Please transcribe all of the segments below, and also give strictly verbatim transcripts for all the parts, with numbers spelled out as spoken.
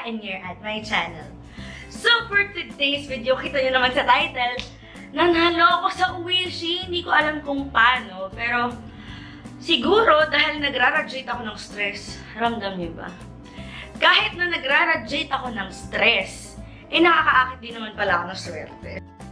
and you're at my channel. So for today's video, kita nyo naman sa title, nanalo ako sa Wishi. Hindi ko alam kung paano, pero siguro dahil nagra-radiate ako ng stress. Ramdam niyo ba? Kahit na nagra-radiate ako ng stress, eh nakakaakit din naman pala ako ng swerte.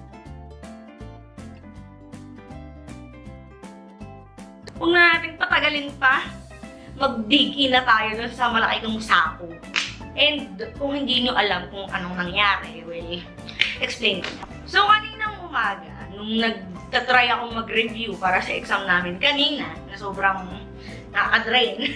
Huwag na natin patagalin pa, mag-dig in na tayo dun sa malaki kong sako. And kung hindi nyo alam kung anong nangyari, well, explain ko. So, kaninang umaga, nung nagtatry ako mag-review para sa exam namin kanina, na sobrang nakaka-drain,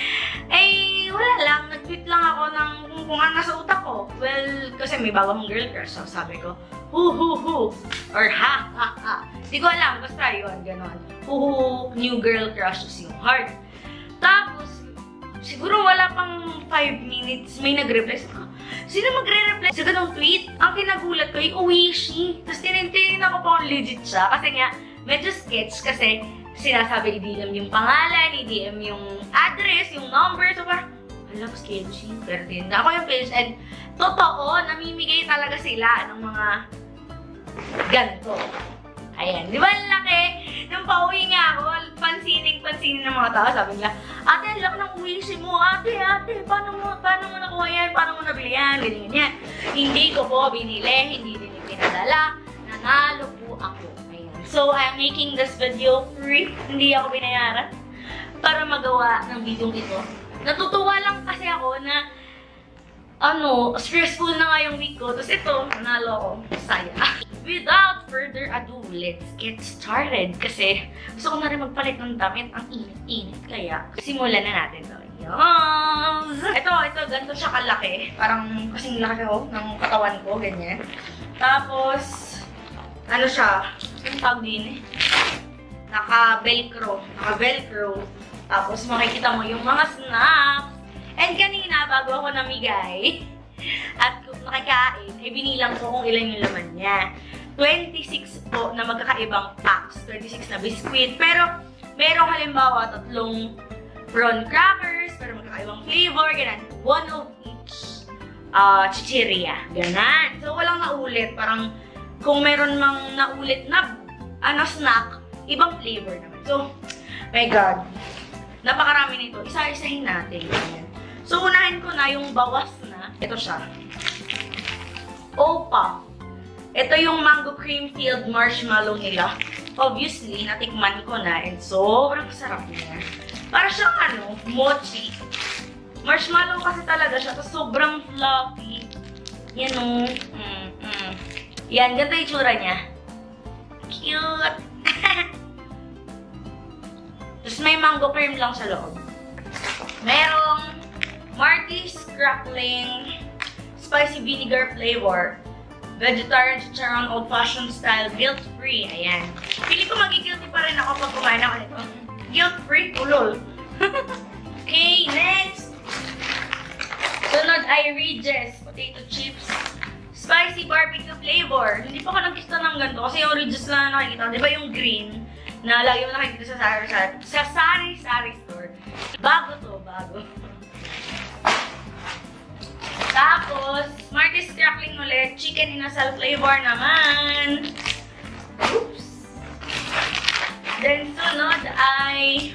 eh, wala lang, nag-tweet lang ako ng kung, kung ano nasa utak ko. Well, kasi may bagong girl crush, so sabi ko, hu hu hu, or ha ha ha. Di ko alam, basta yun, gano'n. Hu hu, new girl crush is yung heart. Tapos, siguro wala pang five minutes, may nag-reply. Sabi ko, sino magre-reply sa ganong tweet? Ang kinagulat ko, yung Wishi. Tapos tinintinin ako pa kung legit siya. Kasi nga, medyo sketch kasi sinasabi i-D M yung pangalan, i-D M yung address, yung number. So parang, alam, sketchy. Pero din ako yung page. And totoo, namimigay talaga sila ng mga ganito. Ayan, di ba ang laki? Nung pauwi nga ako, pansining-pansinin ng mga tao, sabi nila, ate, ang laki ng Wishi mo, ate, ate, paano mo, paano mo nakuha yan, paano mo nabili yan, ganyan yan. Hindi ko po binili, hindi din pinadala, nanalo po ako. Ayan. So, I'm making this video free, hindi ako binayaran, para magawa ng video ito. Natutuwa lang kasi ako na, ano, stressful na nga yung week ko, tapos ito, nanalo ako, saya. Without further ado, let's get started. Kasi gusto ko na rin magpalit ng damit. Ang init-init. Kaya simulan na natin to. Yes! Ito, ito, ganito siya kalaki. Parang kasing laki ko ng katawan ko, ganyan. Tapos, ano siya? Yung tawag din eh. Naka-velcro. Naka-velcro. Tapos makikita mo yung mga snaps. And kanina, bago ako namigay, at kung nakikain, ay binilang ko kung ilan yung laman niya. twenty-six po na magkakaibang packs. twenty-six na biscuit. Pero, merong halimbawa tatlong prawn crackers, pero magkakaibang flavor, ganun. One of each uh, chichirya. Ganun. So, walang naulit. Parang, kung meron mang naulit na ano, snack, ibang flavor naman. So, my God. Napakarami nito. Isa-isahin natin. Ganyan. So, unahin ko na yung bawas na. Ito siya. Opa. Ito yung mango cream filled marshmallow nila. Obviously, natikman ko na and sobrang sarap niya. Para siyang ano, mochi. Marshmallow kasi talaga siya. Tapos sobrang fluffy. Yan o. Mm, mm. Yan, ganda yung tsura niya. Cute. Tapos may mango cream lang sa loob. Merong Marty's Crackling Spicy Vinegar Flavor. Vegetarian chicharon old-fashioned style, guilt-free. Ayan. Pili ko magigilty pa rin ako pag kumain ako nito. Guilt-free? Ulol. Okay, next. Sunod ay Regis Potato Chips Spicy Barbecue Flavor. Hindi pa ako nagkita ng ganito kasi yung Regis lang na nakikita. Di ba yung green na lagi mo nakikita sa sari-sari sa sari-sari store? Bago to, bago. Tapos, Marty's Crackling ulit. Chicken inasal flavor naman. Oops. Then, sunod ay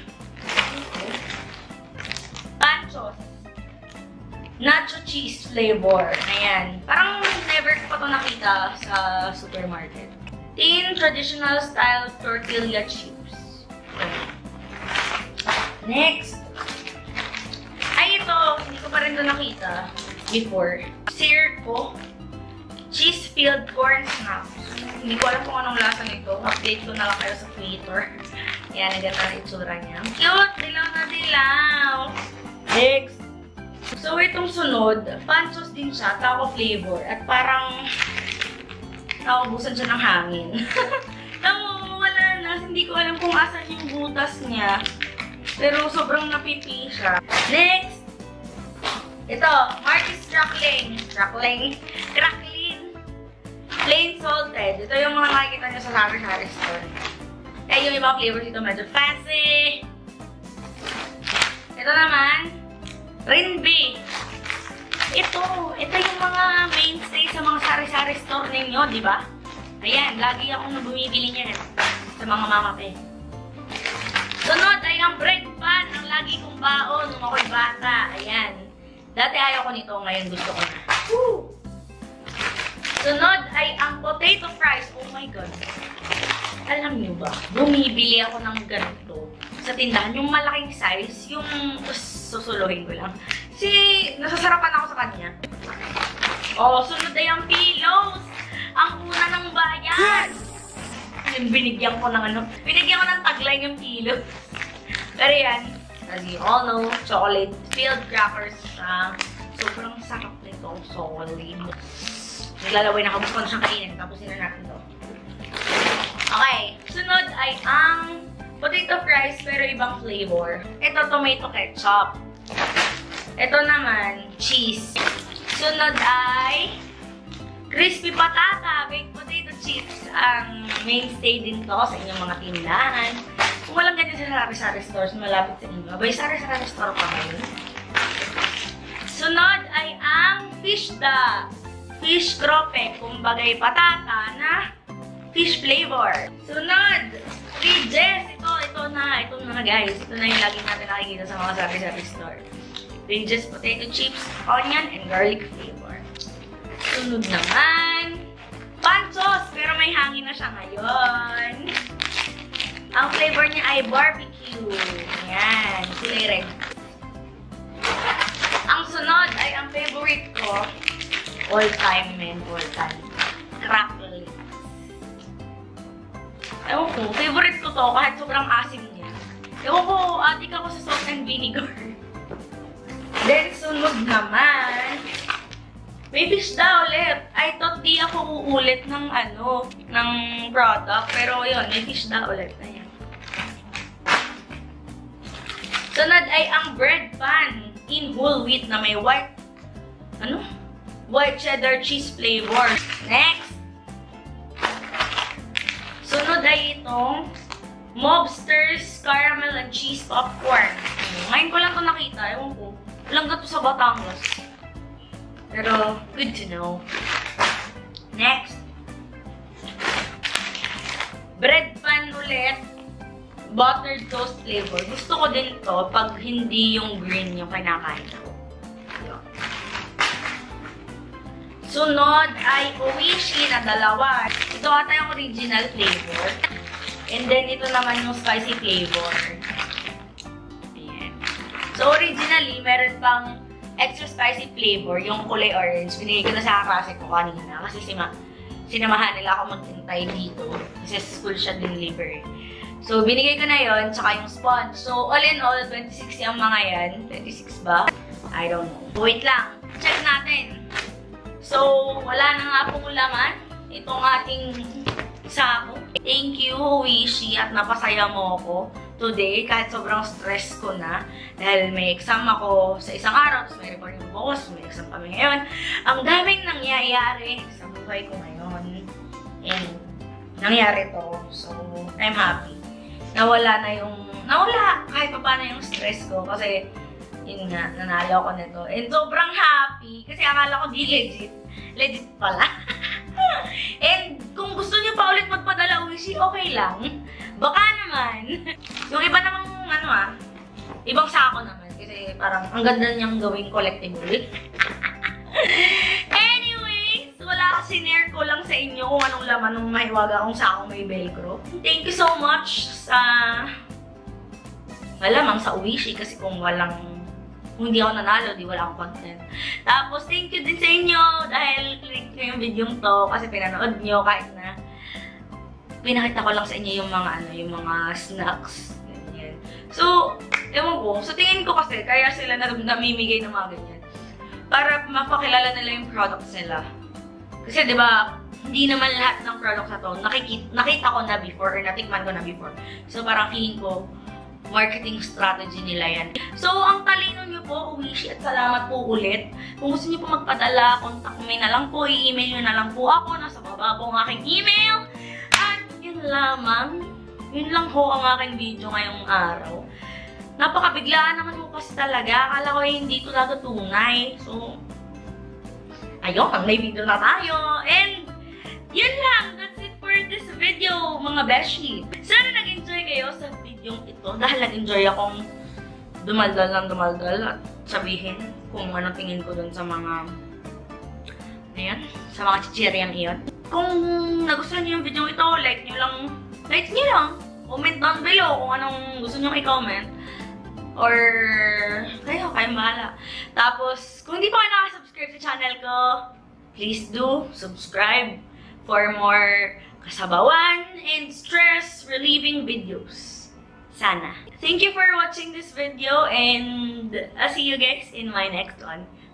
Panchos. Nacho cheese flavor. Ayan. Parang never ko pa ito nakita sa supermarket. Tin traditional style tortilla chips. Next. Ay, ito. Hindi ko pa rin ito nakita before. Circo cheese-filled corn snaps. Hindi ko alam kung anong lasa nito. Update ko na lang kayo sa Twitter. Yan, naganda na itsura niya. Cute! Dilaw na dilaw! Next! So, itong sunod, Panchos din siya, taco flavor. At parang naubusan siya ng hangin. Tamo, wala na. Hindi ko alam kung asan yung butas niya. Pero sobrang napipi siya. Next! Ito, Marty's Crackling. Crackling. Crackling. Plain salted. Ito yung mga makikita nyo sa sari-sari store. Eh, yung ibang flavors dito medyo fancy. Ito naman, Rinbi. ito, ito yung mga mainstay sa mga sari-sari store ninyo, di ba? Ayan, lagi akong bumibili niyan sa mga mama pe. Sunod ay ang bread pan, ang lagi kong baon nung ako'y bata. Ayan. Dati ayaw ko nito, ngayon gusto ko na. Woo! Sunod ay ang potato fries. Oh my God. Alam niyo ba, bumibili ako ng ganito sa tindahan. Yung malaking size, yung susuluhin ko lang. Si, nasasarapan ako sa kanya. Oh, sunod ay ang pillows. Ang una ng bayan. Binigyan ko ng ano, binigyan ko ng tagline yung pillows. Pero yan, as you all know, chocolate filled crackers. Uh, sobrang sarap nito. Solid. Naglalaway na, kabus ko na siyang kainin. Tapusin na natin to. Okay, sunod ay ang potato fries pero ibang flavor. Ito, tomato ketchup. Ito naman, cheese. Sunod ay crispy patata, baked potato chips. Ang mainstay din to sa inyong mga tindahan. Kung walang ganyan sa sari-sari stores, malapit sa inyo. Abay, sari-sari store pa ngayon. Sunod ay ang fish da. Fish crope, kumbagay patata na fish flavor. Sunod, Regis. Ito, ito na, ito na guys. Ito na yung lagi natin nakikita sa mga sari-sari store. Regis potato chips, onion, and garlic flavor. Sunod naman, panchos, pero may hangin na siya ngayon. Ang flavor niya ay barbecue. Ayan, kulay red. Ang sunod ay ang favorite ko, all time men, all time. Crackle. Ewan ko, favorite ko to kahit sobrang asim niya. Ewan ko, adik ako sa salt and vinegar. Then, sunod naman, may fish da ulit. I thought di ako uulit ng ano, ng product. Pero yun, may fish da ulit. Ayan. Sunod ay ang bread pan in whole wheat na may white, ano? White cheddar cheese flavor. Next! Sunod ay itong Mobsters Caramel and Cheese Popcorn. Ngayon ko lang ito nakita. Ewan ko. Walang gato sa Batangas. Pero, good to know. Next. Bread pan ulit. Buttered toast flavor. Gusto ko din ito pag hindi yung green yung kinakain ko. Sunod ay Oishi na dalawa. Ito ata yung original flavor. And then, ito naman yung spicy flavor. Ayan. So, originally, meron pang extra spicy flavor, yung kulay orange. Binigay ko na sa kaklase ko kanina. Kasi sima, sinamahan nila ako maghintay dito. Kasi school siya deliver. So, binigay ko na yon, tsaka yung sponge. So, all in all, twenty-six yung mga yan. twenty-six ba? I don't know. Wait lang. Check natin. So, wala na nga pong laman. Itong ating sako. Thank you, Oishi, at napasaya mo ako today. Kahit sobrang stress ko na. Dahil may exam ako sa isang araw, tapos may recording bukas, may exam kami ngayon. Ang daming nangyayari sa buhay ko ngayon. And, nangyari to. So, I'm happy. Nawala na yung, nawala kahit pa paano yung stress ko. Kasi, yun nga, nanalo ako nito. And sobrang happy kasi akala ko di legit. Legit pala. And kung gusto niyo pa ulit magpadala Oishi, okay lang. Baka naman. Yung iba namang ano ah, ibang sako naman. Kasi parang ang ganda niyang gawing collectible. Anyways, wala kasi sinare ko lang sa inyo kung anong laman ng mahiwaga kong sakong may velcro. Thank you so much sa malamang sa Oishi kasi kung walang kung hindi ako nanalo, di wala akong content. Tapos, thank you din sa inyo dahil click nyo yung video to kasi pinanood nyo kahit na pinakita ko lang sa inyo yung mga ano, yung mga snacks. Ganyan. So, ewan ko. So, tingin ko kasi kaya sila na namimigay ng mga ganyan. Para mapakilala nila yung products nila. Kasi, di ba, hindi naman lahat ng products na to nakikita, nakita ko na before or natikman ko na before. So, parang feeling ko, marketing strategy nila yan. So, ang talino nyo po, Oishi, at salamat po ulit. Kung gusto nyo po magpadala, contact me na lang po, i-email nyo na lang po ako. Nasa baba po ang aking email. At yun lamang. Yun lang ho ang aking video ngayong araw. Napakabiglaan naman po kasi talaga. Akala ko eh, hindi ito talaga tunay. So, ayun, may video na tayo. And, yun lang. That's it for this video, mga beshi. Sana nag-enjoy kayo sa video ito. Dahil nag-enjoy akong dumaldal lang dumaldal at sabihin kung ano tingin ko dun sa mga, ayan, sa mga chichiryang iyon. Kung nagustuhan niyo yung video ito, like nyo lang, like nyo lang. Comment down below kung anong gusto nyo i-comment. Or, kayo, kayong bahala. Tapos, kung hindi pa kayo nakasubscribe sa channel ko, please do subscribe for more kasabawan and stress-relieving videos. Sana. Thank you for watching this video and I'll see you guys in my next one.